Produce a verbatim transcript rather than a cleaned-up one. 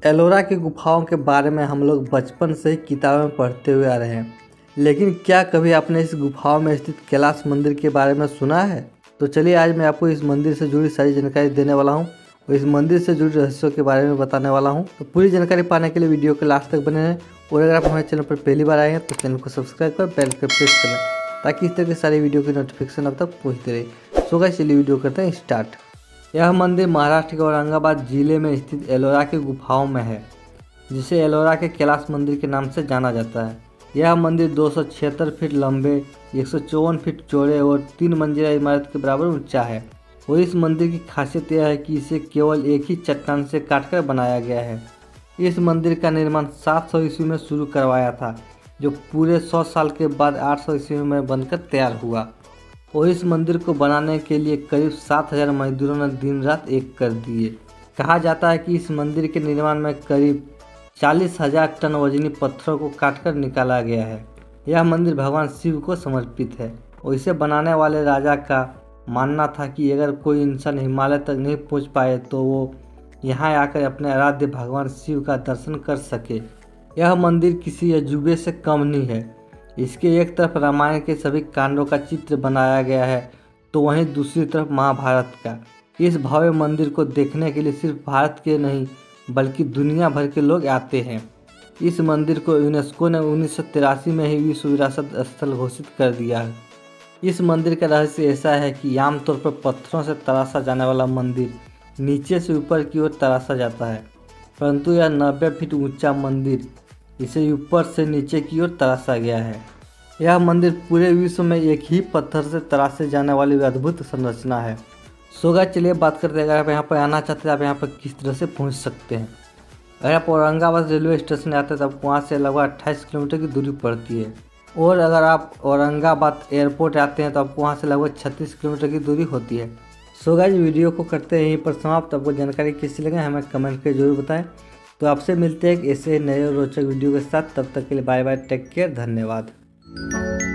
एलोरा की गुफाओं के बारे में हम लोग बचपन से ही किताबों में पढ़ते हुए आ रहे हैं, लेकिन क्या कभी आपने इस गुफाओं में स्थित कैलाश मंदिर के बारे में सुना है? तो चलिए आज मैं आपको इस मंदिर से जुड़ी सारी जानकारी देने वाला हूं और इस मंदिर से जुड़ी रहस्यों के बारे में बताने वाला हूं। तो पूरी जानकारी पाने के लिए वीडियो के लास्ट तक बने रहें और अगर आप हमारे चैनल पर पहली बार आए हैं तो चैनल को सब्सक्राइब कर बेल को प्रेस कर लें ताकि इस तरह की सारी वीडियो की नोटिफिकेशन अब तक पहुँचते रहे। सो गाइस चलिए वीडियो करते हैं स्टार्ट। यह मंदिर महाराष्ट्र के औरंगाबाद जिले में स्थित एलोरा की गुफाओं में है, जिसे एलोरा के कैलाश मंदिर के नाम से जाना जाता है। यह मंदिर दो सौ छिहत्तर फीट लंबे, एक सौ चौवन फीट चौड़े और तीन मंजिला इमारत के बराबर ऊंचा है और इस मंदिर की खासियत यह है कि इसे केवल एक ही चट्टान से काटकर बनाया गया है। इस मंदिर का निर्माण सात सौ ईस्वी में शुरू करवाया था, जो पूरे सौ साल के बाद आठ सौ ईस्वी में बनकर तैयार हुआ और इस मंदिर को बनाने के लिए करीब सात हजार मजदूरों ने दिन रात एक कर दिए। कहा जाता है कि इस मंदिर के निर्माण में करीब चालीस हजार टन वजनी पत्थरों को काटकर निकाला गया है। यह मंदिर भगवान शिव को समर्पित है और इसे बनाने वाले राजा का मानना था कि अगर कोई इंसान हिमालय तक नहीं पहुंच पाए तो वो यहाँ आकर अपने आराध्य भगवान शिव का दर्शन कर सके। यह मंदिर किसी अजूबे से कम नहीं है। इसके एक तरफ रामायण के सभी कांडों का चित्र बनाया गया है तो वहीं दूसरी तरफ महाभारत का। इस भव्य मंदिर को देखने के लिए सिर्फ भारत के नहीं बल्कि दुनिया भर के लोग आते हैं। इस मंदिर को यूनेस्को ने उन्नीस सौ तिरासी में ही विश्व विरासत स्थल घोषित कर दिया है। इस मंदिर का रहस्य ऐसा है कि आमतौर पर पत्थरों से तराशा जाने वाला मंदिर नीचे से ऊपर की ओर तराशा जाता है, परंतु यह नब्बे फीट ऊंचा मंदिर इसे ऊपर से नीचे की ओर तराशा गया है। यह मंदिर पूरे विश्व में एक ही पत्थर से तराशे जाने वाली अद्भुत संरचना है। सो गाइस चलिए बात करते हैं, अगर आप यहाँ पर आना चाहते हैं आप यहाँ पर किस तरह से पहुँच सकते हैं। अगर आप औरंगाबाद रेलवे स्टेशन आते हैं तो आपको वहाँ से लगभग अट्ठाईस किलोमीटर की दूरी पड़ती है और अगर आप औरंगाबाद एयरपोर्ट आते हैं तो आपको वहाँ से लगभग छत्तीस किलोमीटर की दूरी होती है। सो गाइस वीडियो को करते हैं यहीं पर समाप्त। आपको जानकारी कैसी लगे हमें कमेंट करके जरूर बताएं। तो आपसे मिलते हैं एक ऐसे नए रोचक वीडियो के साथ, तब तक के लिए बाय बाय, टेक केयर, धन्यवाद।